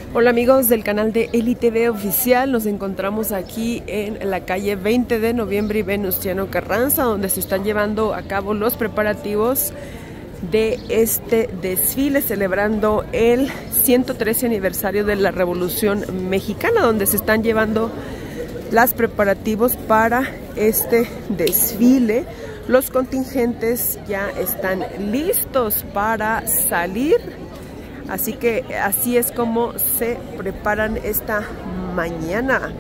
Hola amigos del canal de Eli TV Oficial, nos encontramos aquí en la calle 20 de noviembre y Venustiano Carranza, donde se están llevando a cabo los preparativos de este desfile celebrando el 113 aniversario de la Revolución Mexicana, donde se están llevando los preparativos para este desfile. Los contingentes ya están listos para salir. Así que así es como se preparan esta mañana.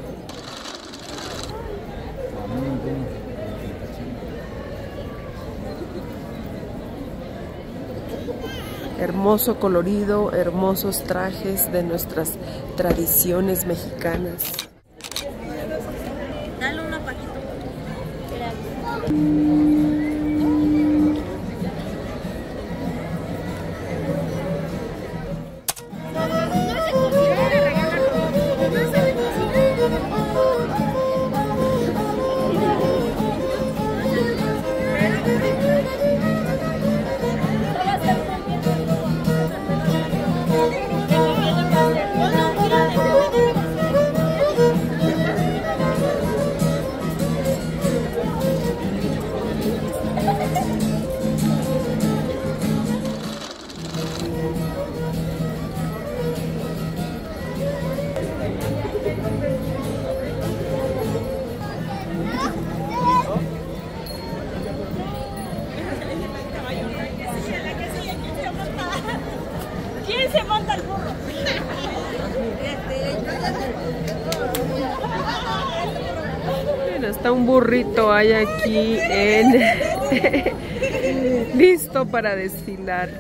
Hermoso colorido, hermosos trajes de nuestras tradiciones mexicanas. Dale una paquita. ¿Quién se monta el burro? Bueno, está un burrito hay aquí listo para desfilar.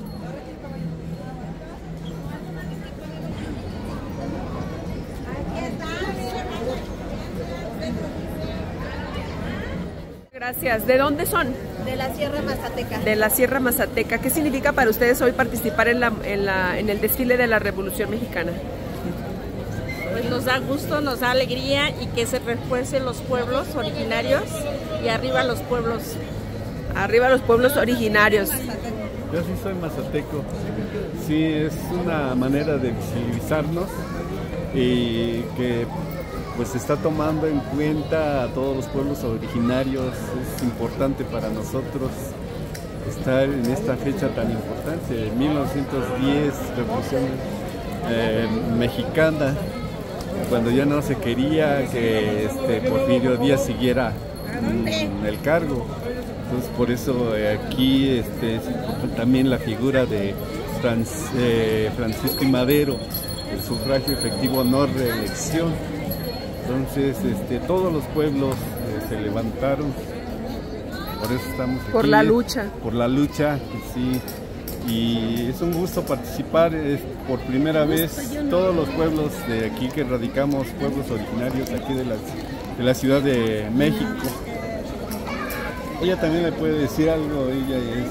Gracias. ¿De dónde son? De la Sierra Mazateca. De la Sierra Mazateca. ¿Qué significa para ustedes hoy participar en el desfile de la Revolución Mexicana? Pues nos da gusto, nos da alegría y que se refuercen los pueblos originarios y arriba los pueblos. Arriba los pueblos originarios. Yo sí soy mazateco. Sí, es una manera de visibilizarnos y que pues se está tomando en cuenta a todos los pueblos originarios. Es importante para nosotros estar en esta fecha tan importante, 1910, Revolución Mexicana, cuando ya no se quería que Porfirio Díaz siguiera el cargo. Entonces por eso aquí es importante también la figura de Francisco I. Madero, el sufragio efectivo no reelección. Entonces todos los pueblos se levantaron, por eso estamos aquí. Por la lucha. Por la lucha, sí. Y es un gusto participar, es por primera vez todos los pueblos de aquí que radicamos, pueblos originarios aquí de la Ciudad de México. Ella también me puede decir algo, ella es...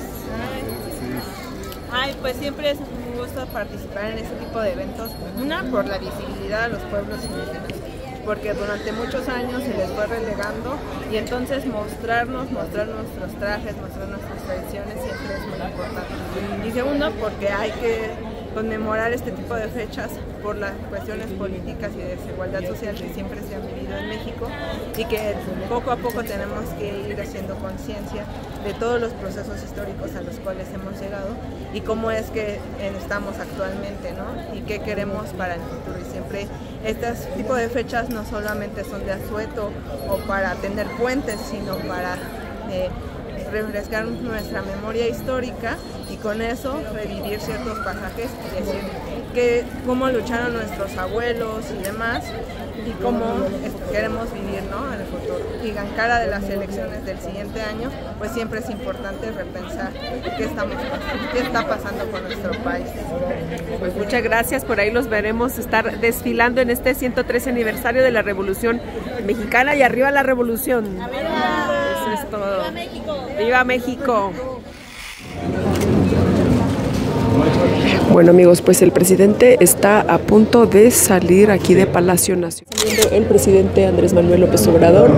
Ay, pues siempre es un gusto participar en este tipo de eventos. Una, por la visibilidad a los pueblos indígenas, porque durante muchos años se les fue relegando y entonces mostrar nuestros trajes, mostrar nuestras tradiciones siempre es muy importante. Y segundo, porque hay que conmemorar este tipo de fechas por las cuestiones políticas y de desigualdad social que siempre se han vivido en México y que poco a poco tenemos que ir haciendo conciencia de todos los procesos históricos a los cuales hemos llegado y cómo es que estamos actualmente, ¿no? Y qué queremos para el futuro. Y siempre este tipo de fechas no solamente son de asueto o para tener puentes, sino para refrescar nuestra memoria histórica y con eso revivir ciertos pasajes y decir cómo lucharon nuestros abuelos y demás y cómo queremos vivir, ¿no?, en el futuro. Y en cara de las elecciones del siguiente año, pues siempre es importante repensar qué está pasando con nuestro país. Pues muchas gracias, por ahí los veremos estar desfilando en este 113 aniversario de la Revolución Mexicana y arriba la revolución. Eso es todo. ¡Viva México! ¡Viva México! Bueno amigos, pues el presidente está a punto de salir aquí de Palacio Nacional. Saliendo el presidente Andrés Manuel López Obrador.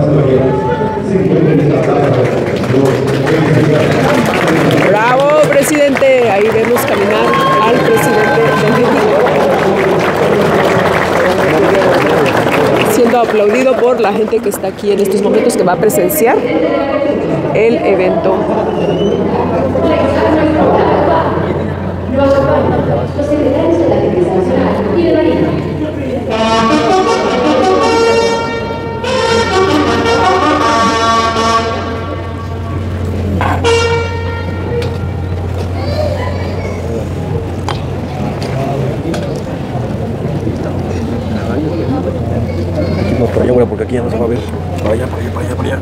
¡Bravo, presidente! Ahí vemos caminar al presidente de México. siendo aplaudido por la gente que está aquí en estos momentos, que va a presenciar el evento. No, por allá, porque aquí ya no se va a ver. Para allá, para allá, para allá, para allá.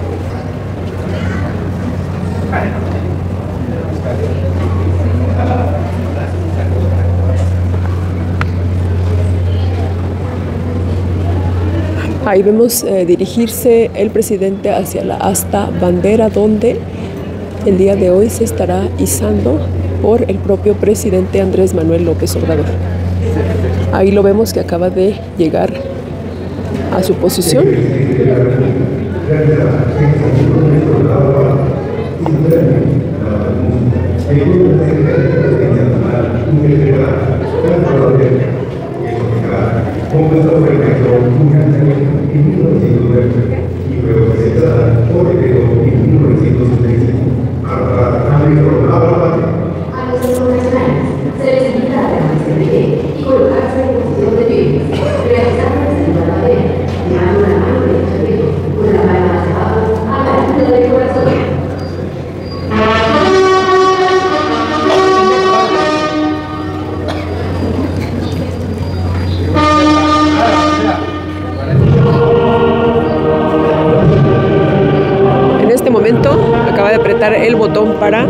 Ahí vemos dirigirse el presidente hacia la asta bandera, donde el día de hoy se estará izando por el propio presidente Andrés Manuel López Obrador. Ahí lo vemos que acaba de llegar a su posición. Acaba de apretar el botón para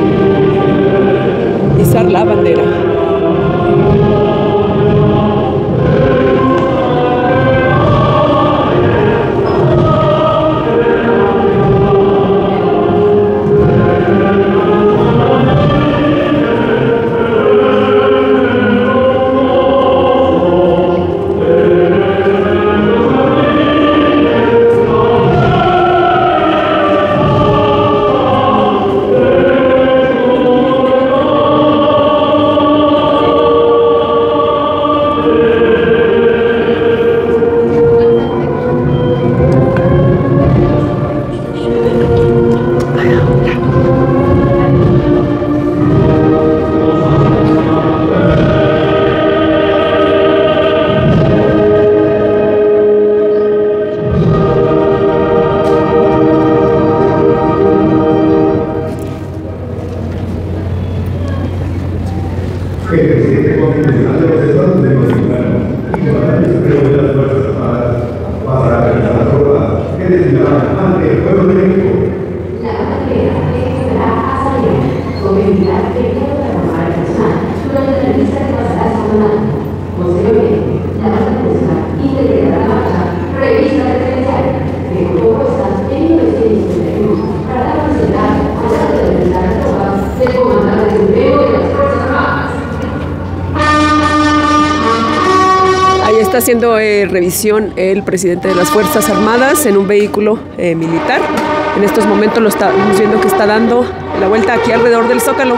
izar la bandera. Está haciendo revisión el presidente de las Fuerzas Armadas en un vehículo militar. En estos momentos lo estamos viendo que está dando la vuelta aquí alrededor del Zócalo.